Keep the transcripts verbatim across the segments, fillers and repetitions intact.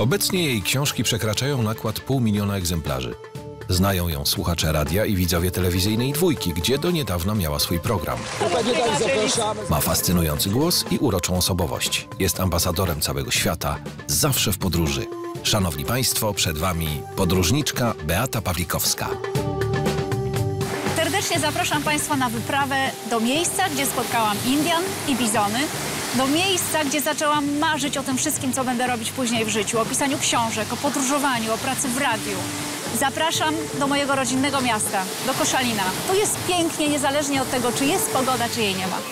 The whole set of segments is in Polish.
Obecnie jej książki przekraczają nakład pół miliona egzemplarzy. Znają ją słuchacze radia i widzowie telewizyjnej Dwójki, gdzie do niedawna miała swój program. Ma fascynujący głos i uroczą osobowość. Jest ambasadorem całego świata, zawsze w podróży. Szanowni Państwo, przed Wami podróżniczka Beata Pawlikowska. Serdecznie zapraszam Państwa na wyprawę do miejsca, gdzie spotkałam Indian i bizony. Do miejsca, gdzie zaczęłam marzyć o tym wszystkim, co będę robić później w życiu. O pisaniu książek, o podróżowaniu, o pracy w radiu. Zapraszam do mojego rodzinnego miasta, do Koszalina. Tu jest pięknie, niezależnie od tego, czy jest pogoda, czy jej nie ma.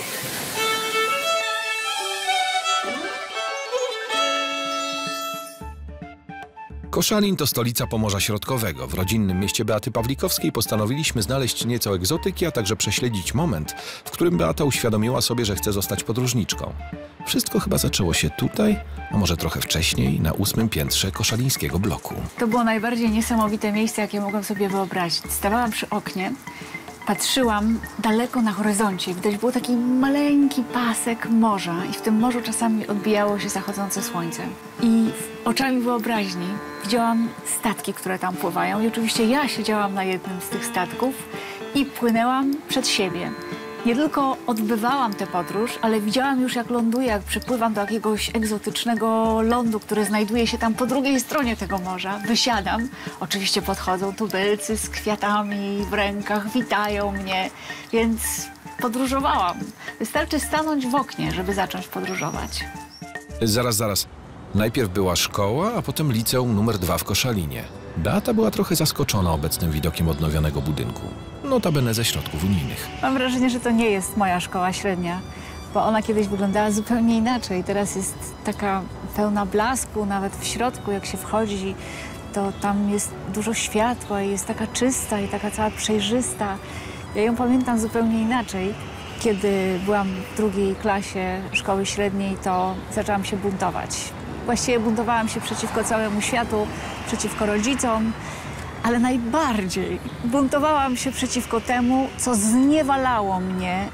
Koszalin to stolica Pomorza Środkowego. W rodzinnym mieście Beaty Pawlikowskiej postanowiliśmy znaleźć nieco egzotyki, a także prześledzić moment, w którym Beata uświadomiła sobie, że chce zostać podróżniczką. Wszystko chyba zaczęło się tutaj, a może trochę wcześniej, na ósmym piętrze koszalińskiego bloku. To było najbardziej niesamowite miejsce, jakie mogłam sobie wyobrazić. Stawałam przy oknie, patrzyłam daleko na horyzoncie. Widać był taki maleńki pasek morza i w tym morzu czasami odbijało się zachodzące słońce. I oczami wyobraźni widziałam statki, które tam pływają i oczywiście ja siedziałam na jednym z tych statków i płynęłam przed siebie. Nie tylko odbywałam tę podróż, ale widziałam już, jak ląduję, jak przypływam do jakiegoś egzotycznego lądu, który znajduje się tam po drugiej stronie tego morza. Wysiadam, oczywiście podchodzą tubylcy z kwiatami w rękach, witają mnie, więc podróżowałam. Wystarczy stanąć w oknie, żeby zacząć podróżować. Zaraz, zaraz. Najpierw była szkoła, a potem liceum numer dwa w Koszalinie. Beata była trochę zaskoczona obecnym widokiem odnowionego budynku. Notabene ze środków unijnych. Mam wrażenie, że to nie jest moja szkoła średnia, bo ona kiedyś wyglądała zupełnie inaczej. Teraz jest taka pełna blasku, nawet w środku, jak się wchodzi, to tam jest dużo światła i jest taka czysta i taka cała przejrzysta. Ja ją pamiętam zupełnie inaczej. Kiedy byłam w drugiej klasie szkoły średniej, to zaczęłam się buntować. Właściwie buntowałam się przeciwko całemu światu, przeciwko rodzicom, ale najbardziej buntowałam się przeciwko temu, co zniewalało mnie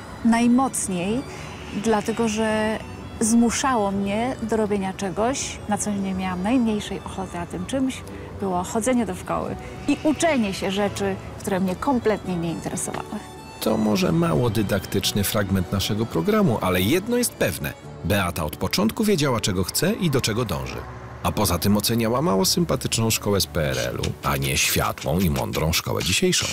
najmocniej, dlatego że zmuszało mnie do robienia czegoś, na co nie miałam najmniejszej ochoty, a tym czymś było chodzenie do szkoły i uczenie się rzeczy, które mnie kompletnie nie interesowały. To może mało dydaktyczny fragment naszego programu, ale jedno jest pewne. Beata od początku wiedziała, czego chce i do czego dąży. A poza tym oceniała mało sympatyczną szkołę z P R L u, a nie światłą i mądrą szkołę dzisiejszą.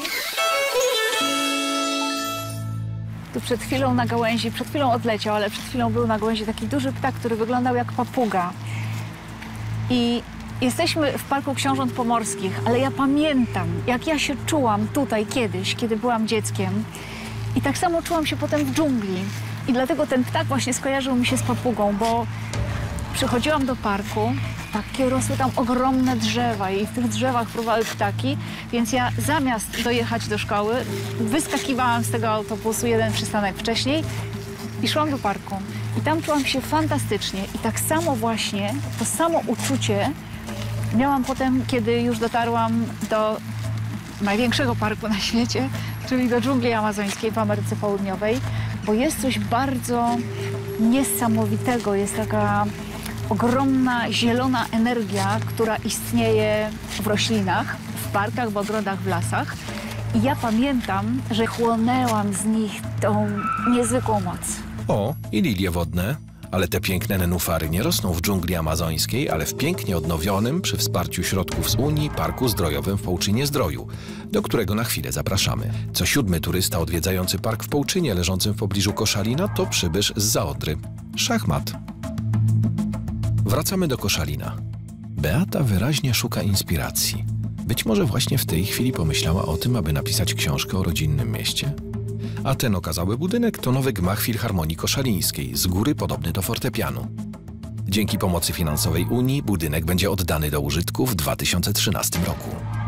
Tu przed chwilą na gałęzi, przed chwilą odleciał, ale przed chwilą był na gałęzi taki duży ptak, który wyglądał jak papuga. I jesteśmy w Parku Książąt Pomorskich, ale ja pamiętam, jak ja się czułam tutaj kiedyś, kiedy byłam dzieckiem. I tak samo czułam się potem w dżungli. I dlatego ten ptak właśnie skojarzył mi się z papugą, bo przychodziłam do parku, takie rosły tam ogromne drzewa i w tych drzewach fruwały ptaki, więc ja zamiast dojechać do szkoły, wyskakiwałam z tego autobusu jeden przystanek wcześniej i szłam do parku. I tam czułam się fantastycznie i tak samo właśnie, to samo uczucie miałam potem, kiedy już dotarłam do największego parku na świecie, czyli do dżungli amazońskiej w Ameryce Południowej, bo jest coś bardzo niesamowitego, jest taka ogromna zielona energia, która istnieje w roślinach, w parkach, w ogrodach, w lasach. I ja pamiętam, że chłonęłam z nich tą niezwykłą moc. O, i lilie wodne. Ale te piękne nenufary nie rosną w dżungli amazońskiej, ale w pięknie odnowionym, przy wsparciu środków z Unii, Parku Zdrojowym w Połczynie-Zdroju, do którego na chwilę zapraszamy. Co siódmy turysta odwiedzający park w Połczynie, leżącym w pobliżu Koszalina, to przybysz z Zaodry. Szachmat. Wracamy do Koszalina. Beata wyraźnie szuka inspiracji. Być może właśnie w tej chwili pomyślała o tym, aby napisać książkę o rodzinnym mieście. A ten okazały budynek to nowy gmach Filharmonii Koszalińskiej, z góry podobny do fortepianu. Dzięki pomocy finansowej Unii budynek będzie oddany do użytku w dwa tysiące trzynastym roku.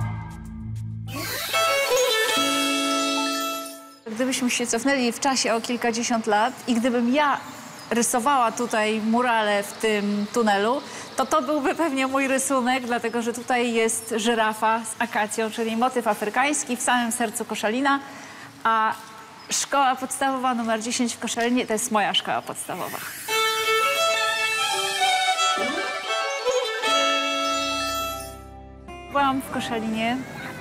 Gdybyśmy się cofnęli w czasie o kilkadziesiąt lat i gdybym ja rysowała tutaj murale w tym tunelu, to to byłby pewnie mój rysunek, dlatego że tutaj jest żyrafa z akacją, czyli motyw afrykański w samym sercu Koszalina, a szkoła podstawowa numer dziesięć w Koszalinie to jest moja szkoła podstawowa. byłam w Koszalinie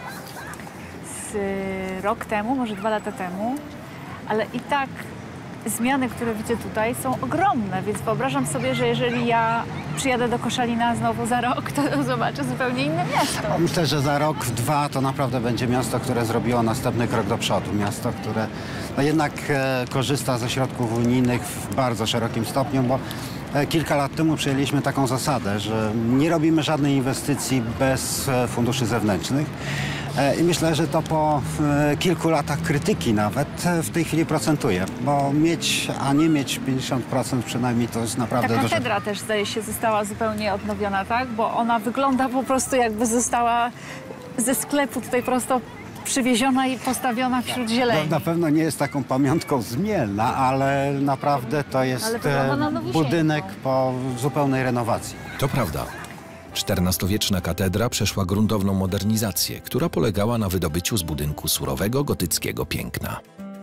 z rok temu, może dwa lata temu, ale i tak zmiany, które widzę tutaj, są ogromne, więc wyobrażam sobie, że jeżeli ja przyjadę do Koszalina znowu za rok, to zobaczę zupełnie inne miasto. Myślę, że za rok, dwa to naprawdę będzie miasto, które zrobiło następny krok do przodu. Miasto, które no jednak e, korzysta ze środków unijnych w bardzo szerokim stopniu, bo e, kilka lat temu przyjęliśmy taką zasadę, że nie robimy żadnej inwestycji bez e, funduszy zewnętrznych. I myślę, że to po e, kilku latach krytyki nawet e, w tej chwili procentuje, bo mieć, a nie mieć pięćdziesiąt procent przynajmniej to jest naprawdę Ta dużo. katedra też, zdaje się, została zupełnie odnowiona, tak? Bo ona wygląda po prostu, jakby została ze sklepu tutaj prosto przywieziona i postawiona wśród zieleni. No, na pewno nie jest taką pamiątką z Mielna, ale naprawdę to jest e, budynek po zupełnej renowacji. To prawda. czternastowieczna katedra przeszła gruntowną modernizację, która polegała na wydobyciu z budynku surowego, gotyckiego piękna.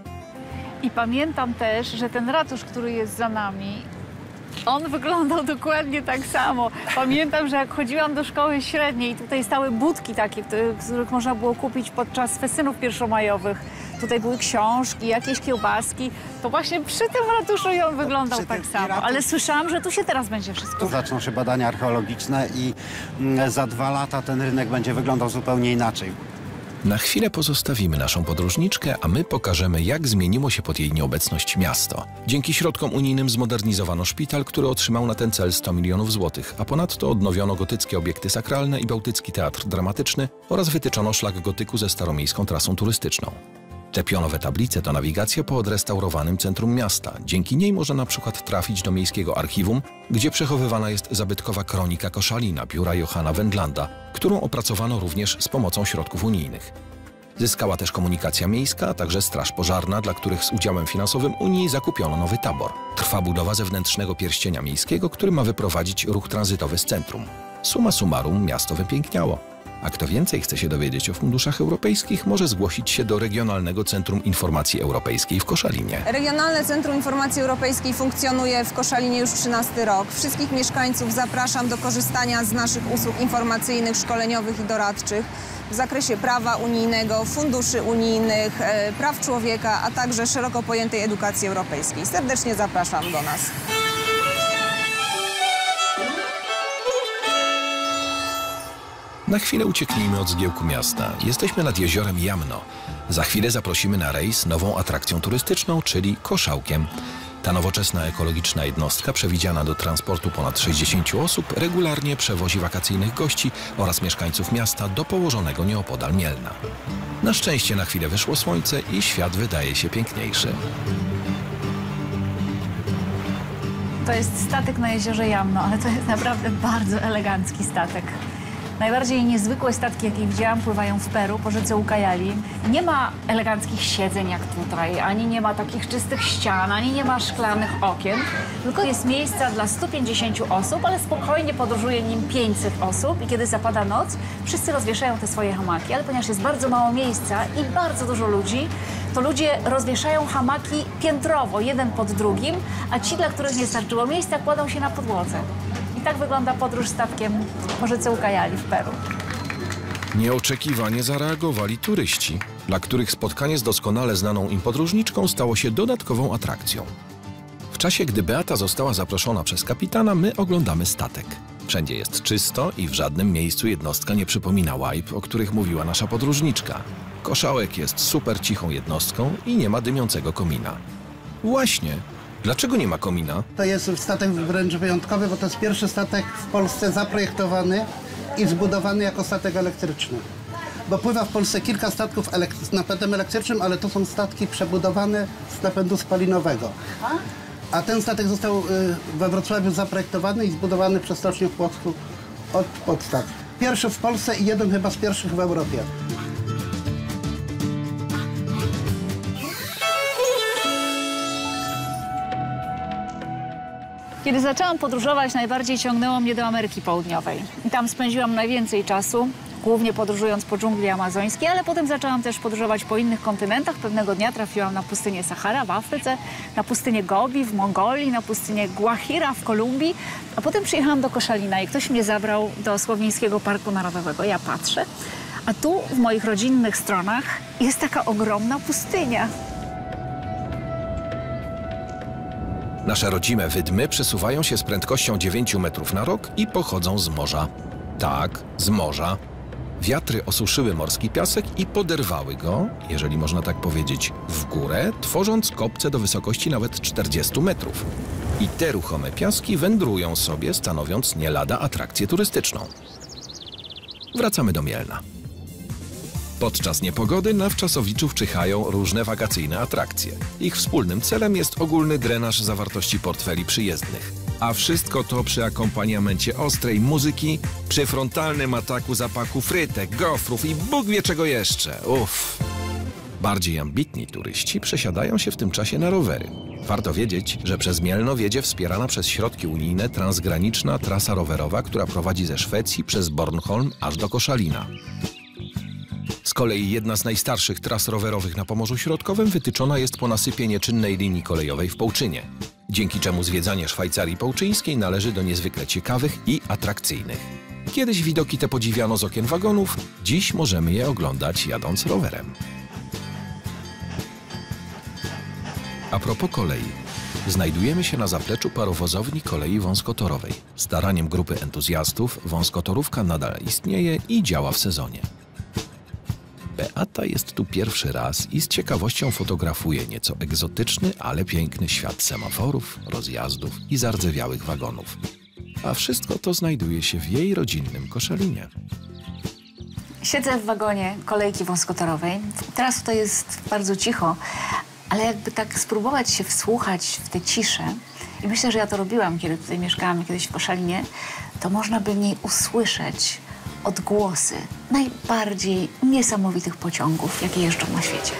I pamiętam też, że ten ratusz, który jest za nami, on wyglądał dokładnie tak samo. Pamiętam, że jak chodziłam do szkoły średniej, tutaj stały budki takie, w których można było kupić podczas festynów pierwszomajowych. Tutaj były książki, jakieś kiełbaski. To właśnie przy tym ratuszu i on wyglądał Przy tak tym samo. ratusz... Ale słyszałam, że tu się teraz będzie wszystko... Tu zaczną się badania archeologiczne i mm, za dwa lata ten rynek będzie wyglądał zupełnie inaczej. Na chwilę pozostawimy naszą podróżniczkę, a my pokażemy, jak zmieniło się pod jej nieobecność miasto. Dzięki środkom unijnym zmodernizowano szpital, który otrzymał na ten cel sto milionów złotych, a ponadto odnowiono gotyckie obiekty sakralne i Bałtycki Teatr Dramatyczny oraz wytyczono szlak gotyku ze staromiejską trasą turystyczną. Te pionowe tablice to nawigacja po odrestaurowanym centrum miasta. Dzięki niej można na przykład trafić do miejskiego archiwum, gdzie przechowywana jest zabytkowa kronika Koszalina biura Johanna Wendlanda, którą opracowano również z pomocą środków unijnych. Zyskała też komunikacja miejska, a także straż pożarna, dla których z udziałem finansowym Unii zakupiono nowy tabor. Trwa budowa zewnętrznego pierścienia miejskiego, który ma wyprowadzić ruch tranzytowy z centrum. Summa summarum miasto wypiękniało. A kto więcej chce się dowiedzieć o funduszach europejskich, może zgłosić się do Regionalnego Centrum Informacji Europejskiej w Koszalinie. Regionalne Centrum Informacji Europejskiej funkcjonuje w Koszalinie już trzynasty rok. Wszystkich mieszkańców zapraszam do korzystania z naszych usług informacyjnych, szkoleniowych i doradczych w zakresie prawa unijnego, funduszy unijnych, e, praw człowieka, a także szeroko pojętej edukacji europejskiej. Serdecznie zapraszam do nas. Na chwilę ucieknijmy od zgiełku miasta. Jesteśmy nad jeziorem Jamno. Za chwilę zaprosimy na rejs nową atrakcją turystyczną, czyli Koszałkiem. Ta nowoczesna ekologiczna jednostka, przewidziana do transportu ponad sześćdziesięciu osób, regularnie przewozi wakacyjnych gości oraz mieszkańców miasta do położonego nieopodal Mielna. Na szczęście na chwilę wyszło słońce i świat wydaje się piękniejszy. To jest statek na jeziorze Jamno, ale to jest naprawdę bardzo elegancki statek. Najbardziej niezwykłe statki, jakie widziałam, pływają w Peru po rzece Ucayali. Nie ma eleganckich siedzeń jak tutaj, ani nie ma takich czystych ścian, ani nie ma szklanych okien, tylko jest miejsca dla stu pięćdziesięciu osób, ale spokojnie podróżuje nim pięćset osób i kiedy zapada noc, wszyscy rozwieszają te swoje hamaki, ale ponieważ jest bardzo mało miejsca i bardzo dużo ludzi, to ludzie rozwieszają hamaki piętrowo, jeden pod drugim, a ci, dla których nie starczyło miejsca, kładą się na podłodze. I tak wygląda podróż statkiem po rzece Ucayali w Peru. Nieoczekiwanie zareagowali turyści, dla których spotkanie z doskonale znaną im podróżniczką stało się dodatkową atrakcją. W czasie, gdy Beata została zaproszona przez kapitana, my oglądamy statek. Wszędzie jest czysto i w żadnym miejscu jednostka nie przypomina łajb, o których mówiła nasza podróżniczka. Koszałek jest super cichą jednostką i nie ma dymiącego komina. Właśnie. Dlaczego nie ma komina? To jest statek wręcz wyjątkowy, bo to jest pierwszy statek w Polsce zaprojektowany i zbudowany jako statek elektryczny. Bo pływa w Polsce kilka statków z napędem elektrycznym, ale to są statki przebudowane z napędu spalinowego. A ten statek został we Wrocławiu zaprojektowany i zbudowany przez Stocznię w Płocku od podstaw. Pierwszy w Polsce i jeden chyba z pierwszych w Europie. Kiedy zaczęłam podróżować, najbardziej ciągnęło mnie do Ameryki Południowej. I tam spędziłam najwięcej czasu. głównie podróżując po dżungli amazońskiej, ale potem zaczęłam też podróżować po innych kontynentach. Pewnego dnia trafiłam na pustynię Sahara w Afryce, na pustynię Gobi w Mongolii, na pustynię Guajira w Kolumbii, a potem przyjechałam do Koszalina i ktoś mnie zabrał do Słowińskiego Parku Narodowego. Ja patrzę, a tu w moich rodzinnych stronach jest taka ogromna pustynia. Nasze rodzime wydmy przesuwają się z prędkością dziewięć metrów na rok i pochodzą z morza. Tak, z morza. Wiatry osuszyły morski piasek i poderwały go, jeżeli można tak powiedzieć, w górę, tworząc kopce do wysokości nawet czterdziestu metrów. I te ruchome piaski wędrują sobie, stanowiąc nie lada atrakcję turystyczną. Wracamy do Mielna. Podczas niepogody na Wczasowiczów czyhają różne wakacyjne atrakcje. Ich wspólnym celem jest ogólny drenaż zawartości portfeli przyjezdnych. A wszystko to przy akompaniamencie ostrej muzyki, przy frontalnym ataku zapachu frytek, gofrów i Bóg wie czego jeszcze. Uff. Bardziej ambitni turyści przesiadają się w tym czasie na rowery. Warto wiedzieć, że przez Mielno wiedzie wspierana przez środki unijne transgraniczna trasa rowerowa, która prowadzi ze Szwecji przez Bornholm aż do Koszalina. Z kolei jedna z najstarszych tras rowerowych na Pomorzu Środkowym wytyczona jest po nasypie nieczynnej linii kolejowej w Połczynie, dzięki czemu zwiedzanie Szwajcarii Połczyńskiej należy do niezwykle ciekawych i atrakcyjnych. Kiedyś widoki te podziwiano z okien wagonów, dziś możemy je oglądać jadąc rowerem. A propos kolei, znajdujemy się na zapleczu parowozowni kolei wąskotorowej. Staraniem grupy entuzjastów wąskotorówka nadal istnieje i działa w sezonie. Beata jest tu pierwszy raz i z ciekawością fotografuje nieco egzotyczny, ale piękny świat semaforów, rozjazdów i zardzewiałych wagonów. A wszystko to znajduje się w jej rodzinnym Koszalinie. Siedzę w wagonie kolejki wąskotorowej. Teraz tutaj jest bardzo cicho, ale jakby tak spróbować się wsłuchać w tę ciszę, i myślę, że ja to robiłam, kiedy tutaj mieszkałam kiedyś w Koszalinie, to można by w niej usłyszeć odgłosy najbardziej niesamowitych pociągów, jakie jeżdżą na świecie.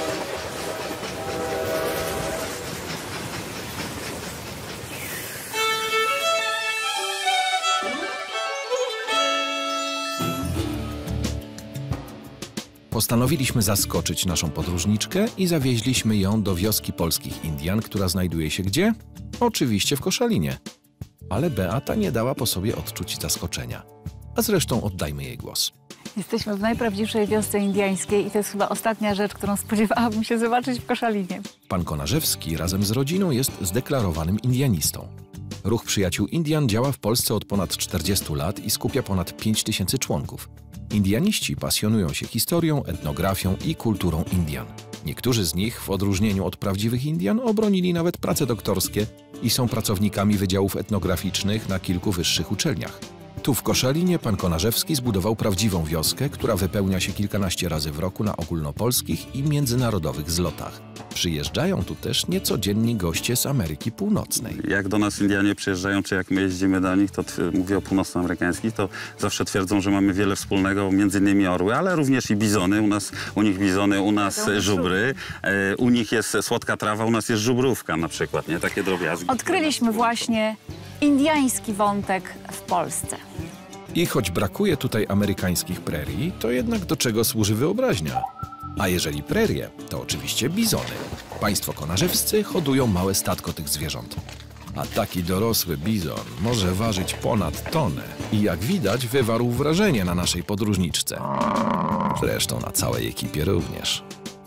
Postanowiliśmy zaskoczyć naszą podróżniczkę i zawieźliśmy ją do wioski polskich Indian, która znajduje się gdzie? Oczywiście w Koszalinie. Ale Beata nie dała po sobie odczuć zaskoczenia. A zresztą oddajmy jej głos. Jesteśmy w najprawdziwszej wiosce indiańskiej i to jest chyba ostatnia rzecz, którą spodziewałabym się zobaczyć w Koszalinie. Pan Konarzewski razem z rodziną jest zdeklarowanym indianistą. Ruch Przyjaciół Indian działa w Polsce od ponad czterdziestu lat i skupia ponad pięć tysięcy członków. Indianiści pasjonują się historią, etnografią i kulturą Indian. Niektórzy z nich, w odróżnieniu od prawdziwych Indian, obronili nawet prace doktorskie i są pracownikami wydziałów etnograficznych na kilku wyższych uczelniach. Tu w Koszalinie pan Konarzewski zbudował prawdziwą wioskę, która wypełnia się kilkanaście razy w roku na ogólnopolskich i międzynarodowych zlotach. Przyjeżdżają tu też niecodzienni goście z Ameryki Północnej. Jak do nas Indianie przyjeżdżają, czy jak my jeździmy do nich, to mówię o północnoamerykańskich, to zawsze twierdzą, że mamy wiele wspólnego, między innymi orły, ale również i bizony. U nas, u nich bizony, u nas żubry. E, u nich jest słodka trawa, u nas jest żubrówka na przykład, nie? Takie drobiazgi. Odkryliśmy właśnie indiański wątek w Polsce. I choć brakuje tutaj amerykańskich prerii, to jednak do czego służy wyobraźnia? A jeżeli prerie, to oczywiście bizony. Państwo konarzewscy hodują małe statko tych zwierząt. A taki dorosły bizon może ważyć ponad tonę i jak widać wywarł wrażenie na naszej podróżniczce. Zresztą na całej ekipie również.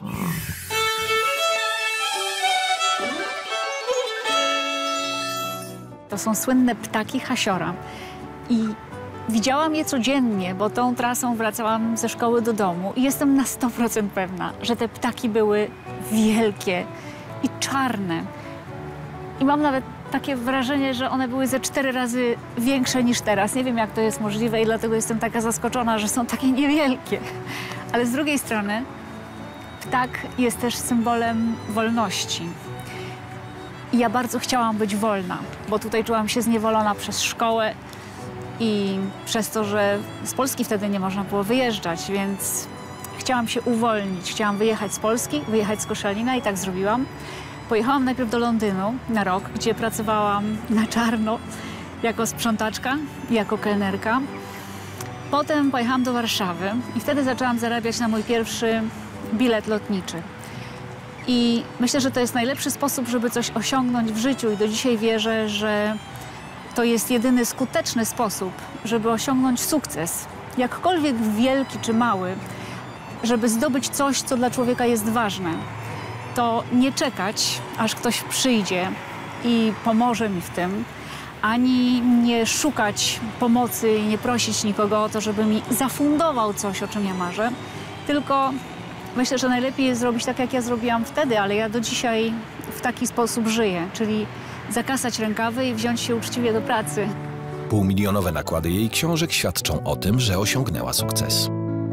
To są słynne ptaki hasiora i widziałam je codziennie, bo tą trasą wracałam ze szkoły do domu i jestem na sto procent pewna, że te ptaki były wielkie i czarne. I mam nawet takie wrażenie, że one były ze cztery razy większe niż teraz. Nie wiem, jak to jest możliwe i dlatego jestem taka zaskoczona, że są takie niewielkie. Ale z drugiej strony ptak jest też symbolem wolności. I ja bardzo chciałam być wolna, bo tutaj czułam się zniewolona przez szkołę i przez to, że z Polski wtedy nie można było wyjeżdżać, więc chciałam się uwolnić. Chciałam wyjechać z Polski, wyjechać z Koszalina i tak zrobiłam. Pojechałam najpierw do Londynu na rok, gdzie pracowałam na czarno jako sprzątaczka, jako kelnerka. Potem pojechałam do Warszawy i wtedy zaczęłam zarabiać na mój pierwszy bilet lotniczy. I myślę, że to jest najlepszy sposób, żeby coś osiągnąć w życiu i do dzisiaj wierzę, że to jest jedyny skuteczny sposób, żeby osiągnąć sukces, jakkolwiek wielki czy mały, żeby zdobyć coś, co dla człowieka jest ważne. To nie czekać, aż ktoś przyjdzie i pomoże mi w tym, ani nie szukać pomocy i nie prosić nikogo o to, żeby mi zafundował coś, o czym ja marzę, tylko myślę, że najlepiej jest zrobić tak, jak ja zrobiłam wtedy, ale ja do dzisiaj w taki sposób żyję, czyli zakasać rękawy i wziąć się uczciwie do pracy. Półmilionowe nakłady jej książek świadczą o tym, że osiągnęła sukces.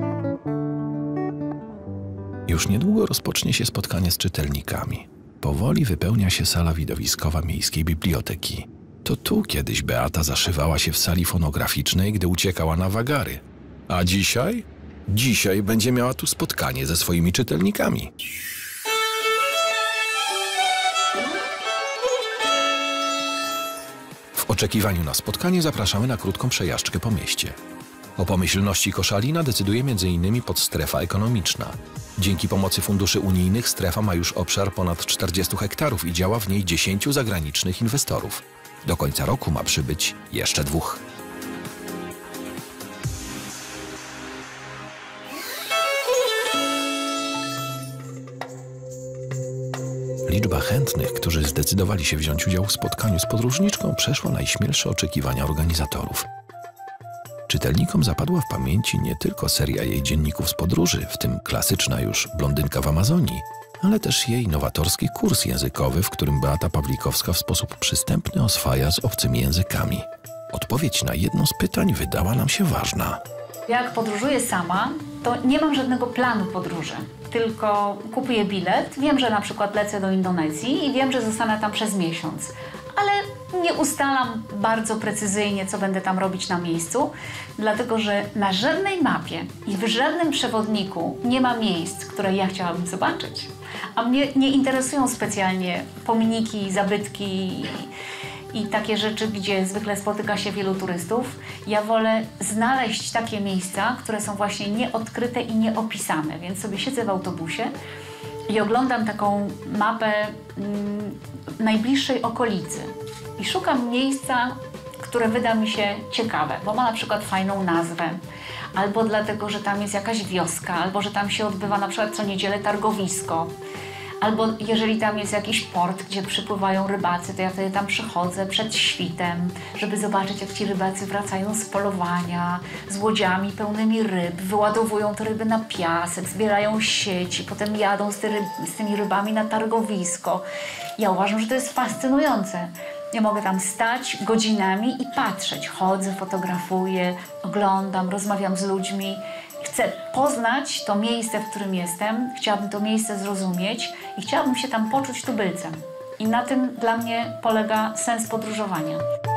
Już niedługo rozpocznie się spotkanie z czytelnikami. Powoli wypełnia się sala widowiskowa Miejskiej Biblioteki. To tu kiedyś Beata zaszywała się w sali fonograficznej, gdy uciekała na wagary. A dzisiaj? Dzisiaj będzie miała tu spotkanie ze swoimi czytelnikami. W oczekiwaniu na spotkanie zapraszamy na krótką przejażdżkę po mieście. O pomyślności Koszalina decyduje między innymi podstrefa ekonomiczna. Dzięki pomocy funduszy unijnych strefa ma już obszar ponad czterdziestu hektarów i działa w niej dziesięciu zagranicznych inwestorów. Do końca roku ma przybyć jeszcze dwóch. Liczba chętnych, którzy zdecydowali się wziąć udział w spotkaniu z podróżniczką, przeszła najśmielsze oczekiwania organizatorów. Czytelnikom zapadła w pamięci nie tylko seria jej dzienników z podróży, w tym klasyczna już Blondynka w Amazonii, ale też jej nowatorski kurs językowy, w którym Beata Pawlikowska w sposób przystępny oswaja z obcymi językami. Odpowiedź na jedno z pytań wydała nam się ważna. Jak podróżuję sama, to nie mam żadnego planu podróży, tylko kupuję bilet, wiem, że na przykład lecę do Indonezji i wiem, że zostanę tam przez miesiąc, ale nie ustalam bardzo precyzyjnie, co będę tam robić na miejscu, dlatego że na żadnej mapie i w żadnym przewodniku nie ma miejsc, które ja chciałabym zobaczyć. A mnie nie interesują specjalnie pomniki, zabytki i takie rzeczy, gdzie zwykle spotyka się wielu turystów. Ja wolę znaleźć takie miejsca, które są właśnie nieodkryte i nieopisane, więc sobie siedzę w autobusie i oglądam taką mapę mm, najbliższej okolicy i szukam miejsca, które wyda mi się ciekawe, bo ma na przykład fajną nazwę, albo dlatego, że tam jest jakaś wioska, albo że tam się odbywa na przykład co niedzielę targowisko. Albo jeżeli tam jest jakiś port, gdzie przypływają rybacy, to ja wtedy tam przychodzę przed świtem, żeby zobaczyć, jak ci rybacy wracają z polowania, z łodziami pełnymi ryb, wyładowują te ryby na piasek, zbierają sieci, potem jadą z, ty ryb, z tymi rybami na targowisko. Ja uważam, że to jest fascynujące. Ja mogę tam stać godzinami i patrzeć. Chodzę, fotografuję, oglądam, rozmawiam z ludźmi. Chcę poznać to miejsce, w którym jestem, chciałabym to miejsce zrozumieć i chciałabym się tam poczuć tubylcem. I na tym dla mnie polega sens podróżowania.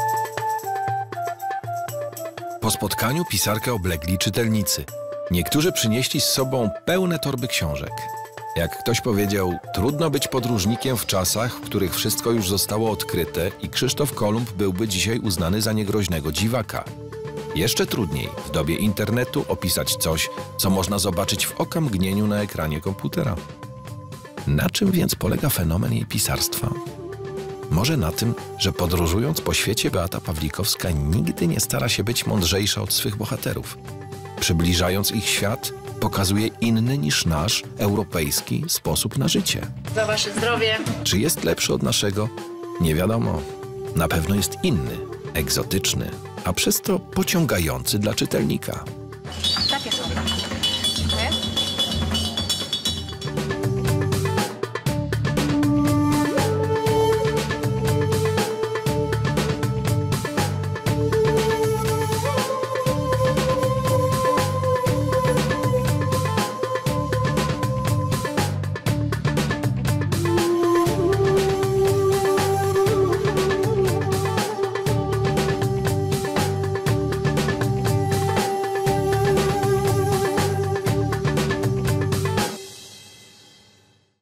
Po spotkaniu pisarkę oblegli czytelnicy. Niektórzy przynieśli z sobą pełne torby książek. Jak ktoś powiedział, trudno być podróżnikiem w czasach, w których wszystko już zostało odkryte i Krzysztof Kolumb byłby dzisiaj uznany za niegroźnego dziwaka. Jeszcze trudniej w dobie internetu opisać coś, co można zobaczyć w okamgnieniu na ekranie komputera. Na czym więc polega fenomen jej pisarstwa? Może na tym, że podróżując po świecie Beata Pawlikowska nigdy nie stara się być mądrzejsza od swych bohaterów. Przybliżając ich świat, pokazuje inny niż nasz, europejski sposób na życie. Za wasze zdrowie. Czy jest lepszy od naszego? Nie wiadomo. Na pewno jest inny, egzotyczny, a przez to pociągający dla czytelnika.